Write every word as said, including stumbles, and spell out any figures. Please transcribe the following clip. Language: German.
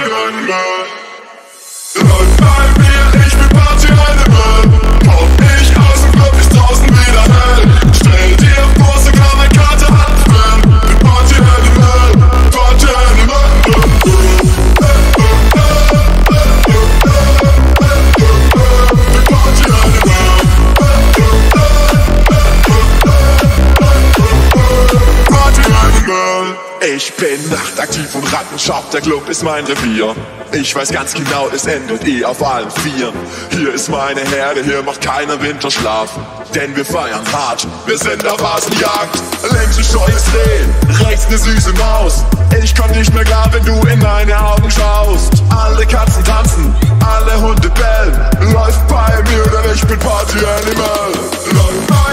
Partyanimal. Läuft bei mir, ich bin Partyanimal. Pop ich aus dem Club, ist draußen wieder hell. Stell dir vor, sogar meine Karte hat einen Fan. Bin Partyanimal, Partyanimal. Ich bin nachtaktiv und Rattenschau, der Club ist mein Revier. Ich weiß ganz genau, es endet eh auf allen Vieren. Hier ist meine Herde, hier macht keiner Winterschlaf. Denn wir feiern hart, wir sind auf Hasenjagd. Links ein scheues Reh, rechts ne süße Maus. Ich komm nicht mehr klar, wenn du in meine Augen schaust. Alle Katzen tanzen, alle Hunde bellen. Läuft bei mir, denn ich bin Partyanimal. Läuft bei